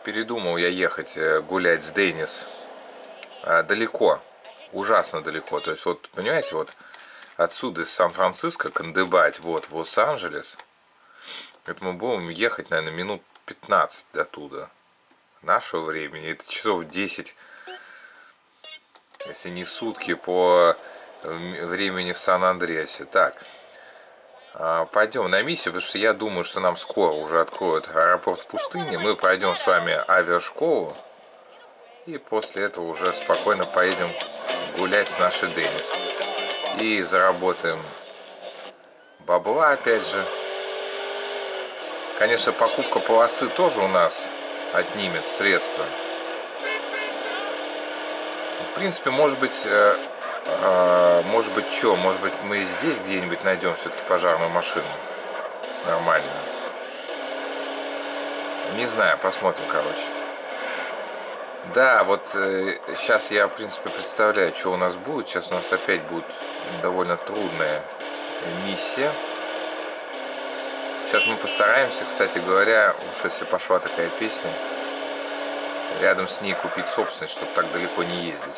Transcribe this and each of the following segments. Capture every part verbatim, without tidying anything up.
передумал я ехать гулять с Денис далеко, ужасно далеко. То есть вот, понимаете, вот отсюда из Сан-Франциско кандыбать вот в Лос-Анджелес, это мы будем ехать, наверное, минут пятнадцать оттуда нашего времени. Это часов десять, если не сутки по времени в Сан-Андреасе. Так, пойдем на миссию, потому что я думаю, что нам скоро уже откроют аэропорт в пустыне. Мы пройдем с вами авиашколу. И после этого уже спокойно поедем гулять с нашей Денис. И заработаем бабла опять же. Конечно, покупка полосы тоже у нас отнимет средства. В принципе, может быть, э, э, может быть, что, может быть, мы здесь где-нибудь найдем все-таки пожарную машину. Нормально. Не знаю, посмотрим, короче. Да, вот э, сейчас я, в принципе, представляю, что у нас будет. Сейчас у нас опять будет довольно трудная миссия. Сейчас мы постараемся, кстати говоря, уж если пошла такая песня, рядом с ней купить собственность, чтобы так далеко не ездить.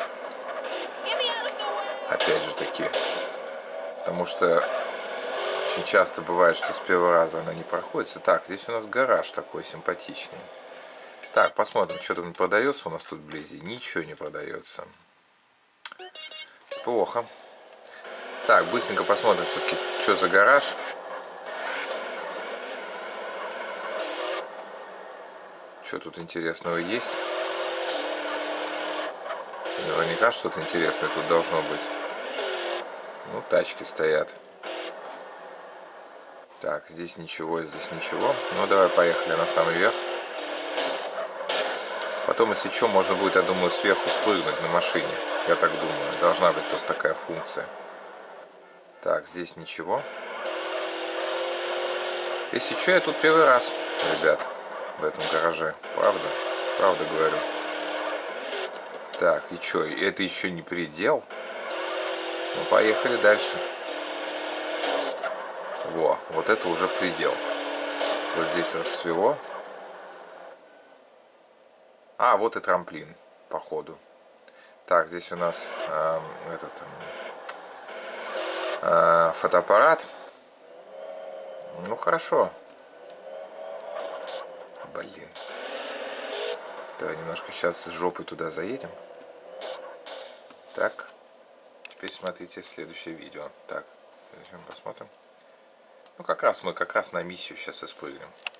Опять же таки. Потому что очень часто бывает, что с первого раза она не проходит. Так, здесь у нас гараж такой симпатичный. Так, посмотрим, что там продается у нас тут вблизи. Ничего не продается. Плохо. Так, быстренько посмотрим все-таки, что за гараж. Что тут интересного есть? Наверняка что-то интересное тут должно быть. Ну, тачки стоят. Так, здесь ничего, здесь ничего. Ну, давай поехали на самый верх. Потом, если что, можно будет, я думаю, сверху спрыгнуть на машине. Я так думаю. Должна быть тут такая функция. Так, здесь ничего. Если что, я тут первый раз, ребят, в этом гараже. Правда? Правда говорю. Так, и что? Это еще не предел? Ну, поехали дальше. Во, вот это уже предел. Вот здесь расцвело. А, вот и трамплин, походу. Так, здесь у нас э, этот э, фотоаппарат. Ну, хорошо. Блин. Давай немножко сейчас с жопой туда заедем. Так. Теперь смотрите следующее видео. Так, посмотрим. Ну, как раз мы как раз на миссию сейчас и спрыгнем.